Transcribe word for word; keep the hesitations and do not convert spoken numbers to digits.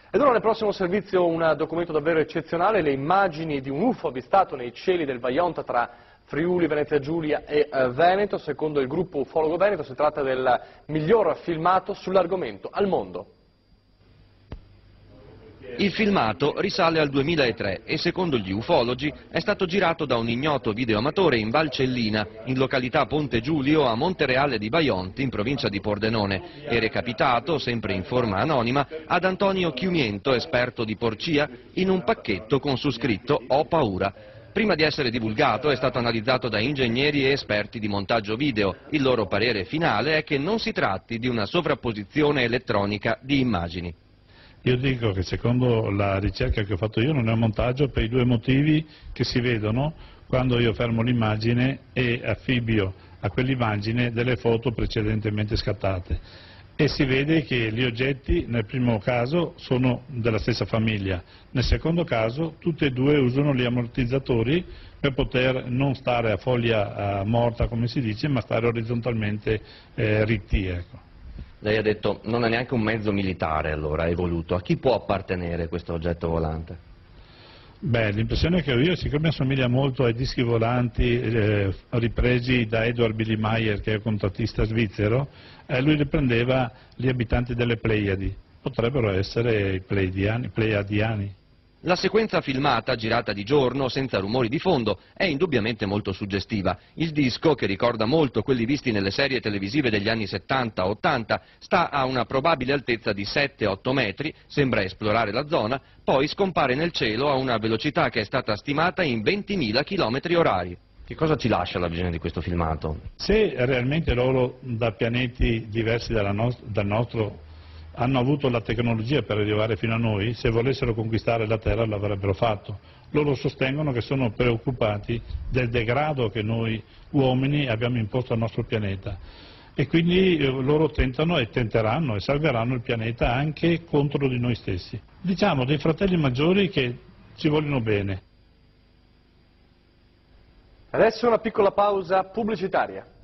Ed ora nel prossimo servizio un documento davvero eccezionale, le immagini di un U F O avvistato nei cieli del Vajont tra Friuli, Venezia Giulia e eh, Veneto. Secondo il gruppo ufologo Veneto si tratta del miglior filmato sull'argomento al mondo. Il filmato risale al duemilatré e secondo gli ufologi è stato girato da un ignoto videoamatore in Valcellina, in località Ponte Giulio a Montereale di Vajont, in provincia di Pordenone, e recapitato, sempre in forma anonima, ad Antonio Chiumiento, esperto di porcia, in un pacchetto con su scritto "Ho paura". Prima di essere divulgato è stato analizzato da ingegneri e esperti di montaggio video. Il loro parere finale è che non si tratti di una sovrapposizione elettronica di immagini. Io dico che secondo la ricerca che ho fatto io non è un montaggio per i due motivi che si vedono quando io fermo l'immagine e affibbio a quell'immagine delle foto precedentemente scattate. E si vede che gli oggetti nel primo caso sono della stessa famiglia, nel secondo caso tutti e due usano gli ammortizzatori per poter non stare a foglia morta come si dice, ma stare orizzontalmente eh, ritti. Ecco. Lei ha detto non è neanche un mezzo militare allora evoluto. A chi può appartenere questo oggetto volante? Beh, l'impressione che ho io, siccome assomiglia molto ai dischi volanti eh, ripresi da Edward Billy Meyer, che è un contrattista svizzero, eh, lui riprendeva gli abitanti delle Pleiadi. Potrebbero essere i pleiadiani. pleiadiani. La sequenza filmata, girata di giorno, senza rumori di fondo, è indubbiamente molto suggestiva. Il disco, che ricorda molto quelli visti nelle serie televisive degli anni settanta ottanta, sta a una probabile altezza di sette otto metri, sembra esplorare la zona, poi scompare nel cielo a una velocità che è stata stimata in ventimila chilometri orari. Che cosa ci lascia la visione di questo filmato? Se realmente loro da pianeti diversi dalla nost- dal nostro hanno avuto la tecnologia per arrivare fino a noi, se volessero conquistare la Terra l'avrebbero fatto. Loro sostengono che sono preoccupati del degrado che noi uomini abbiamo imposto al nostro pianeta e quindi eh, loro tentano e tenteranno e salveranno il pianeta anche contro di noi stessi. Diciamo dei fratelli maggiori che ci vogliono bene. Adesso una piccola pausa pubblicitaria.